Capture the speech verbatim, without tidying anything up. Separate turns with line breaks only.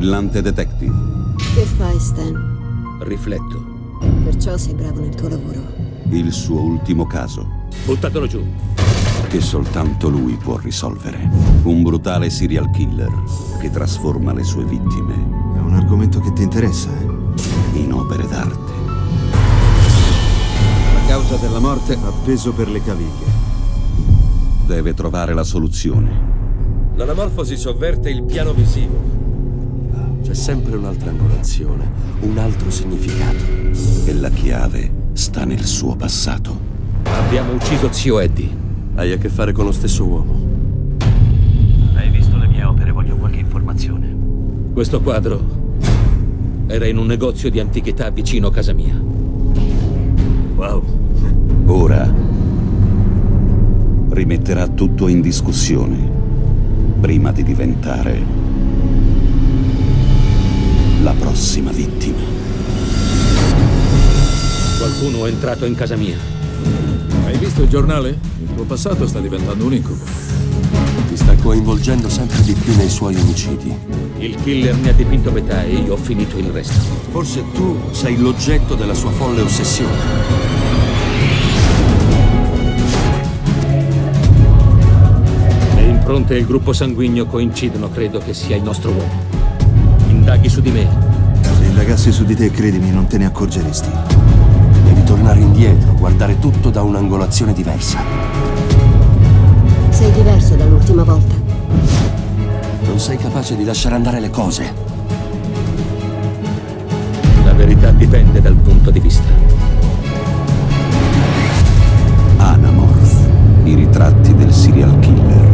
brillante detective.
Che fai, Stan?
Rifletto.
Perciò sei bravo nel tuo lavoro.
Il suo ultimo caso,
Buttatelo giù.
che soltanto lui può risolvere. Un brutale serial killer che trasforma le sue vittime
È un argomento che ti interessa, eh?
in opere d'arte.
La causa della morte appeso per le caviglie.
Deve trovare la soluzione.
L'anamorfosi sovverte il piano visivo.
C'è sempre un'altra angolazione, un altro significato.
E la chiave sta nel suo passato.
Abbiamo ucciso zio Eddie.
Hai a che fare con lo stesso uomo.
Hai visto le mie opere? Voglio qualche informazione.
Questo quadro era in un negozio di antichità vicino a casa mia.
Wow.
Ora rimetterà tutto in discussione prima di diventare la prossima vittima.
Qualcuno è entrato in casa mia.
Hai visto il giornale? Il tuo passato sta diventando un incubo.
Ti sta coinvolgendo sempre di più nei suoi omicidi.
Il killer ne ha dipinto metà e io ho finito il resto.
Forse tu sei l'oggetto della sua folle ossessione.
Le impronte e il gruppo sanguigno coincidono, credo che sia il nostro uomo. Indaghi su di me.
Se indagassi su di te, credimi, non te ne accorgeresti.
Devi tornare indietro, guardare tutto da un'angolazione diversa.
Sei diverso dall'ultima volta.
Non sei capace di lasciare andare le cose.
La verità dipende dal punto di vista.
Anamorph, i ritratti del serial killer.